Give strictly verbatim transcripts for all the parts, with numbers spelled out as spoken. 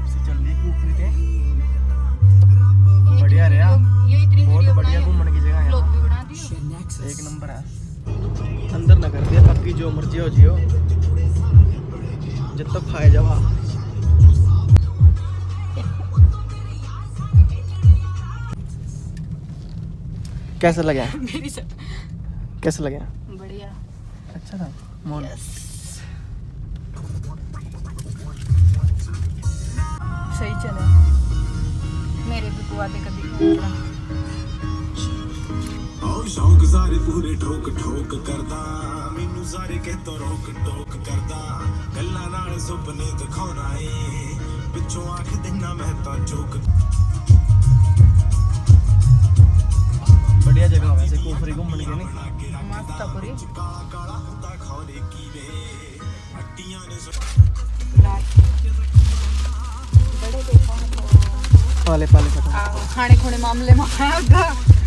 वापसी चल रही कुफरी के। बढ़िया रहा, बहुत बढ़िया घूमने की जगह है, एक नंबर है। अंदर ना कर दिया, बाकी जो मर्जी हो जियो, जब तक खाए जावा। कैसा लगा? कैसा लगा? बढ़िया, अच्छा था मॉल। सही चला। मेरे भी बुआ दे कभी शौक सारे पूरे ठोक ठोक करदा, मैनू सारे कहतो रोक टोक करदा, गल्लां नाल सुपने दिखाउणा ए, पिछों आख देना मैं तां चोक। बढ़िया जगह वैसे कुफरी घूमने के नहीं, मस्त पूरी। काला हुंदा खौरे कीवे, हट्टियां ने बड़े देखो पाले पाले खत्म खाने खुने मामले में आगा।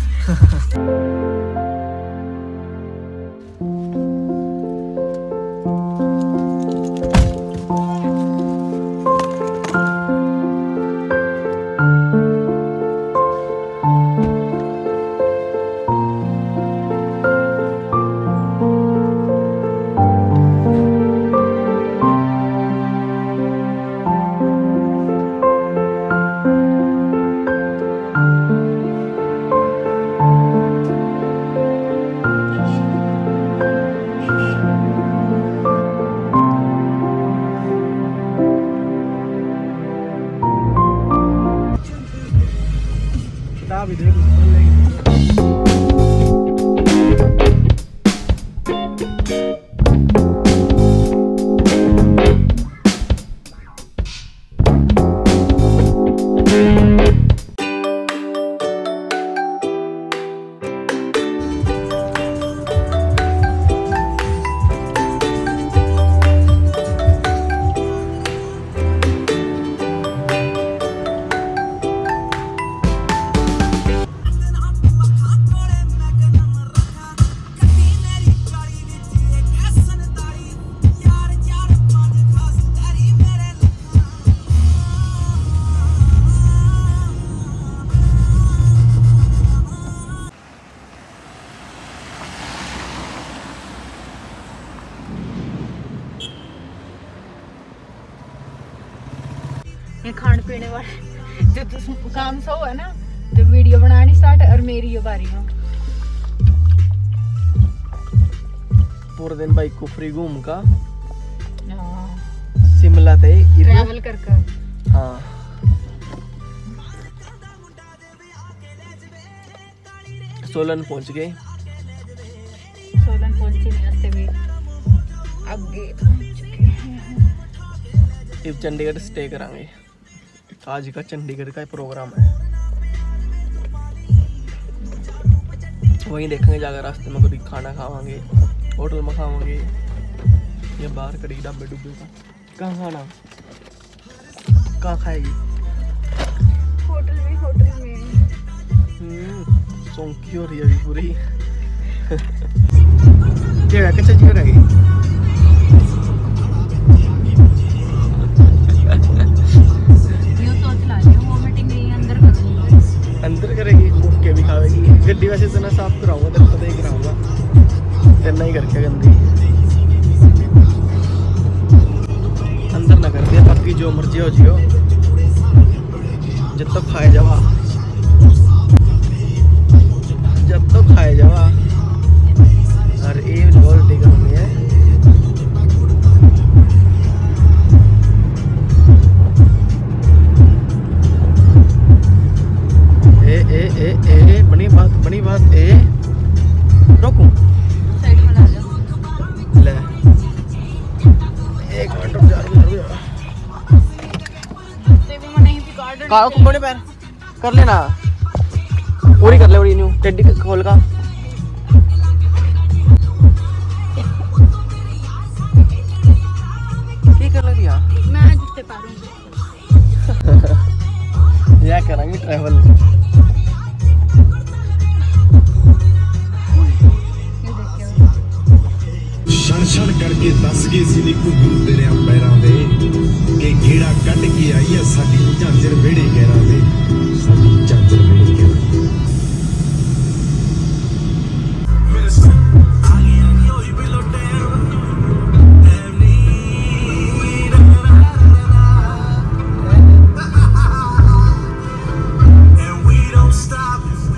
भी देख ये खान पीने वाले जो तुम काम सो है ना, जो वीडियो बनानी स्टार्ट और मेरी ये बारी हो। पूरे दिन भाई कुफरी घूम का शिमला थे ट्रैवल कर कर। हाँ सोलन पहुंच गए। सोलन पहुंचे नहीं भी आगे पहुंच चुके हैं। अब चंडीगढ़ स्टे करांगे। आज का चंडीगढ़ का प्रोग्राम है, वहीं देखेंगे जाकर रास्ते में कभी खाना खावांगे, होटल में खावांगे या बाहर कड़ी ढाबे डुब्बे का। कहाँ खाना, कहाँ खाएगी? होटल में। होटल में हम्म सौंकी हो रही है अभी पूरी। क्या कैसा जी रहेगी? अंदर करेगी, भूख के भी खाएगी। गड्डी वैसे इतना साफ कराऊंगा, तेरे पता ही कराऊंगा, करना ही करके गंदी। अंदर ना कर दिया, बाकी जो मर्जी हो जियो, जब तक खाए जावा, जब तक खाए जावा। और ये उल्टी करनी है। ए ए ए ए बनी बात बनी बात ए रोकूं साइड में ला जाओ। ले एक मिनट रुक जा रुक जा। तेरे में नहीं भी गार्डन काओ को बड़े पैर कर लेना, पूरी कर ले पूरी न्यू टेडी खोल का। क्या कर ले दिया? मैं जिससे पारूंगी या करेंगे ट्रैवल। छण छण करके दस के सी नी घुंगरू तेरे पैरां दे कि घेड़ा ਕੱਢ ਕੇ ਆਈ ਐ ਸਾਡੀ ਝਾਂਜਰ ਵਿਹੜੇ ਗੈਰਾਂ ਦੇ ਸਾਡੀ ਝਾਂਜਰ ਵਿਹੜੇ ਗੈਰਾਂ ਮੇਰੇ ਸ ਆ ਗਈ ਆ ਗਈ ਹੋਈ ਬਿਲੋ ਟੈਮ ਟੈਮ ਨੀ ਰਾ ਰਾ ਰਾ and we don't stop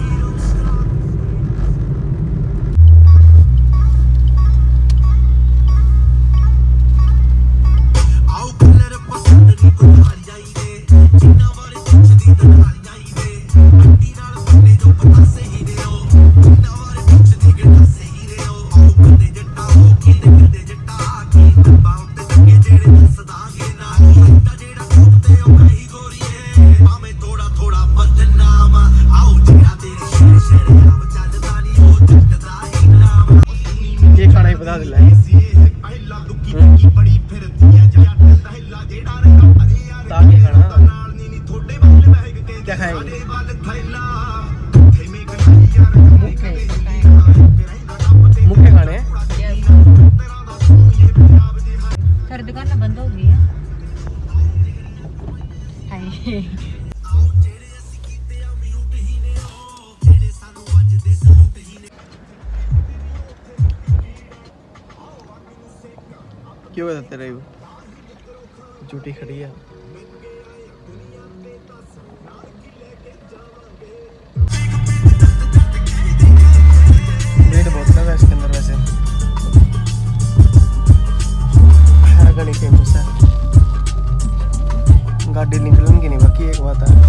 ये खाना ही बता दिला ताकि खाना क्या खाएंगे मुख्य खाने सारी दुकानें बंद हो गई है हाय क्यों बताते रहे झूठी खड़ी है रेट बहुत है इसके अंदर वैसे है गली फेमस है गाड़ी निकलेंगी नहीं बाकी एक बात है